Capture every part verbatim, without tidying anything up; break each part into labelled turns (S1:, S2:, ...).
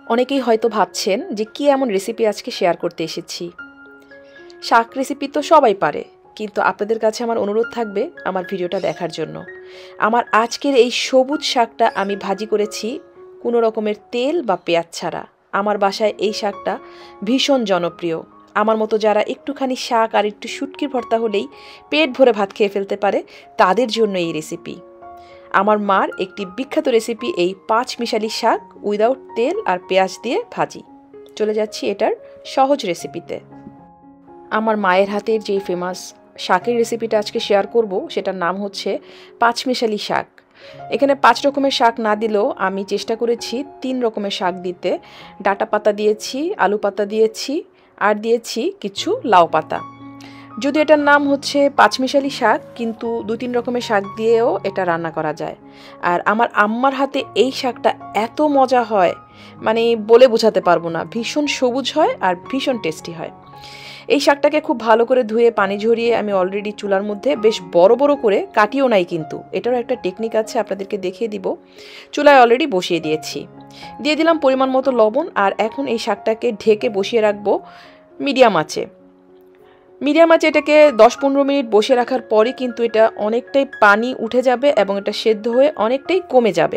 S1: অনেকেই হয়তো ভাবছেন যে কি এমন রেসিপি আজকে শেয়ার করতে এসেছি। শাক রেসিপি তো সবাই পারে, কিন্তু আপনাদের কাছে আমার অনুরোধ থাকবে আমার ভিডিওটা দেখার জন্য। আমার আজকের এই সবুজ শাকটা আমি ভাজি করেছি কোনো রকমের তেল বা পেঁয়াজ ছাড়া। আমার বাসায় এই শাকটা ভীষণ জনপ্রিয়। আমার মতো যারা একটুখানি শাক আর একটু শুটকির ভর্তা হলেই পেট ভরে ভাত খেয়ে ফেলতে পারে, তাদের জন্য এই রেসিপি। আমার মার একটি বিখ্যাত রেসিপি এই পাঁচ মিশালি শাক উইদাউট তেল আর পেঁয়াজ দিয়ে ভাজি। চলে যাচ্ছি এটার সহজ রেসিপিতে। আমার মায়ের হাতের যেই ফেমাস শাকের রেসিপিটা আজকে শেয়ার করব, সেটার নাম হচ্ছে পাঁচ মিশালি শাক। এখানে পাঁচ রকমের শাক না দিলেও আমি চেষ্টা করেছি তিন রকমের শাক দিতে। ডাঁটা পাতা দিয়েছি, আলু পাতা দিয়েছি, আর দিয়েছি কিছু লাউ পাতা। যদি এটার নাম হচ্ছে পাঁচমিশালি শাক, কিন্তু দু তিন রকমের শাক দিয়েও এটা রান্না করা যায়। আর আমার আম্মার হাতে এই শাকটা এত মজা হয়, মানে বলে বোঝাতে পারবো না। ভীষণ সবুজ হয় আর ভীষণ টেস্টি হয়। এই শাকটাকে খুব ভালো করে ধুয়ে পানি ঝরিয়ে আমি অলরেডি চুলার মধ্যে বেশ বড় বড় করে কাটিও নাই, কিন্তু এটারও একটা টেকনিক আছে, আপনাদেরকে দেখিয়ে দিব। চুলায় অলরেডি বসিয়ে দিয়েছি, দিয়ে দিলাম পরিমাণ মতো লবণ। আর এখন এই শাকটাকে ঢেকে বসিয়ে রাখবো মিডিয়াম আঁচে। মিডিয়াম আঁচে এটাকে দশ পনেরো মিনিট বসিয়ে রাখার পরে কিন্তু এটা অনেকটাই পানি উঠে যাবে এবং এটা সেদ্ধ হয়ে অনেকটাই কমে যাবে।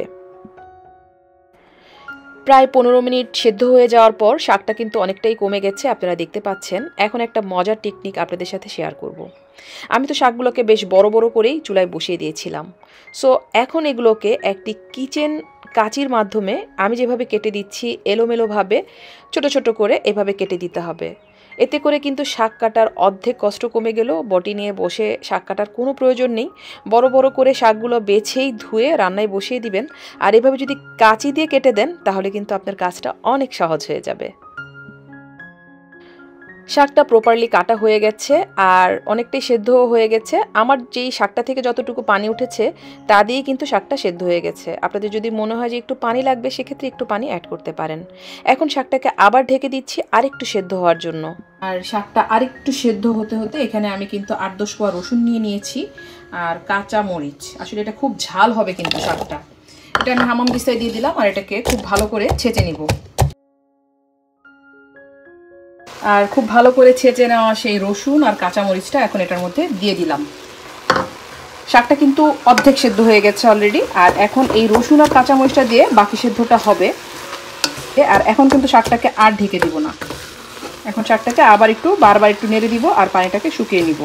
S1: প্রায় পনেরো মিনিট সেদ্ধ হয়ে যাওয়ার পর শাকটা কিন্তু অনেকটাই কমে গেছে, আপনারা দেখতে পাচ্ছেন। এখন একটা মজার টেকনিক আপনাদের সাথে শেয়ার করব। আমি তো শাকগুলোকে বেশ বড় বড় করেই চুলায় বসিয়ে দিয়েছিলাম। সো এখন এগুলোকে একটি কিচেন কাঁচির মাধ্যমে আমি যেভাবে কেটে দিচ্ছি, এলোমেলোভাবে ছোট ছোট করে এভাবে কেটে দিতে হবে। এতে করে কিন্তু শাক কাটার অর্ধেক কষ্ট কমে গেল। বটি নিয়ে বসে শাক কাটার কোনো প্রয়োজন নেই। বড় বড় করে শাকগুলো বেছেই ধুয়ে রান্নায় বসিয়ে দিবেন। আর এভাবে যদি কাঁচি দিয়ে কেটে দেন, তাহলে কিন্তু আপনার কাজটা অনেক সহজ হয়ে যাবে। শাকটা প্রপারলি কাটা হয়ে গেছে আর অনেকটাই সেদ্ধও হয়ে গেছে। আমার যেই শাকটা থেকে যতটুকু পানি উঠেছে তা দিয়েই কিন্তু শাকটা সেদ্ধ হয়ে গেছে। আপনাদের যদি মনে হয় যে একটু পানি লাগবে, সেক্ষেত্রে একটু পানি অ্যাড করতে পারেন। এখন শাকটাকে আবার ঢেকে দিচ্ছি আরেকটু সেদ্ধ হওয়ার জন্য। আর শাকটা আরেকটু সেদ্ধ হতে হতে এখানে আমি কিন্তু আট দশ কোয়া রসুন নিয়ে নিয়েছি আর কাঁচা মরিচ। আসলে এটা খুব ঝাল হবে কিন্তু শাকটা। এটা আমি হামাম দিস্তায় দিয়ে দিলাম আর এটাকে খুব ভালো করে ছেঁচে নিব। আর খুব ভালো করে ছেঁচে নেওয়া সেই রসুন আর কাঁচামরিচটা এখন এটার মধ্যে দিয়ে দিলাম। শাকটা কিন্তু অর্ধেক সেদ্ধ হয়ে গেছে অলরেডি। আর এখন এই রসুন আর কাঁচামরিচটা দিয়ে বাকি সেদ্ধটা হবে। আর এখন কিন্তু শাকটাকে আর ঢেকে দিব না। এখন শাকটাকে আবার একটু বারবার একটু নেড়ে দিব আর পানিটাকে শুকিয়ে নিব।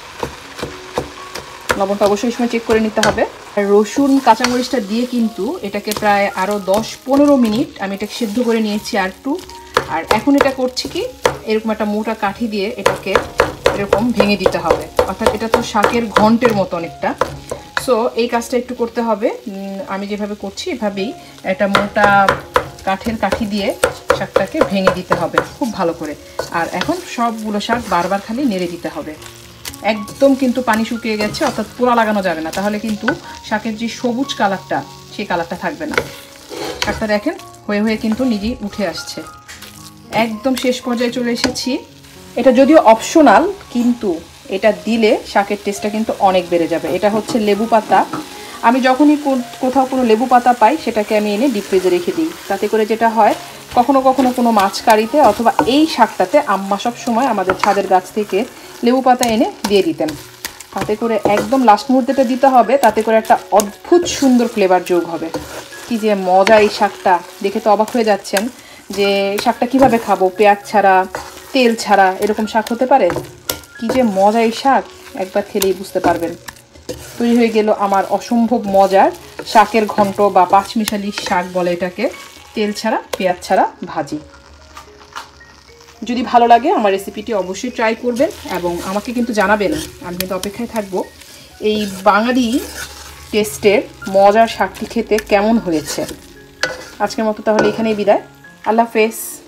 S1: লবণটা অবশ্যই সময় চেক করে নিতে হবে। আর রসুন কাঁচামরিচটা দিয়ে কিন্তু এটাকে প্রায় আরও দশ পনেরো মিনিট আমি এটাকে সেদ্ধ করে নিয়েছি আর একটু। আর এখন এটা করছি কি, এরকম একটা মোটা কাঠি দিয়ে এটাকে এরকম ভেঙে দিতে হবে। অর্থাৎ এটা তো শাকের ঘন্টের মতো অনেকটা। সো এই কাজটা একটু করতে হবে। আমি যেভাবে করছি এভাবেই একটা মোটা কাঠের কাঠি দিয়ে শাকটাকে ভেঙে দিতে হবে খুব ভালো করে। আর এখন সবগুলো শাক বারবার খালি নেড়ে দিতে হবে। একদম কিন্তু পানি শুকিয়ে গেছে, অর্থাৎ পোড়া লাগানো যাবে না, তাহলে কিন্তু শাকের যে সবুজ কালারটা সেই কালারটা থাকবে না। শাকটা দেখেন হয়ে হয়ে কিন্তু নিজেই উঠে আসছে। একদম শেষ পর্যায়ে চলে এসেছি। এটা যদিও অপশনাল, কিন্তু এটা দিলে শাকের টেস্টটা কিন্তু অনেক বেড়ে যাবে। এটা হচ্ছে লেবু পাতা। আমি যখনই কোথাও কোনো লেবু পাতা পাই, সেটাকে আমি এনে ডিপ ফ্রিজে রেখে দিই। তাতে করে যেটা হয়, কখনো কখনো কোনো মাছ কারিতে অথবা এই শাকটাতে আম্মা সব সময় আমাদের ছাদের গাছ থেকে লেবু পাতা এনে দিয়ে দিতেন। তাতে করে একদম লাস্ট মুহূর্তেটা দিতে হবে, তাতে করে একটা অদ্ভুত সুন্দর ফ্লেভার যোগ হবে। কি যে মজা এই শাকটা, দেখে তো অবাক হয়ে যাচ্ছেন যে শাকটা কিভাবে খাবো পেঁয়াজ ছাড়া, তেল ছাড়া, এরকম শাক হতে পারে? কি যে মজা এই শাক, একবার খেলেই বুঝতে পারবেন। তৈরি হয়ে গেল আমার অসম্ভব মজার শাকের ঘন্ট বা পাঁচমিশালি শাক বলে এটাকে, তেল ছাড়া পেঁয়াজ ছাড়া ভাজি। যদি ভালো লাগে আমার রেসিপিটি অবশ্যই ট্রাই করবেন এবং আমাকে কিন্তু জানাবেন। আমি কিন্তু অপেক্ষায় থাকবো এই বাঙালি টেস্টের মজার শাকটি খেতে কেমন হয়েছে। আজকের মতো তাহলে এখানেই বিদায়। আল্লাহ হাফেজ।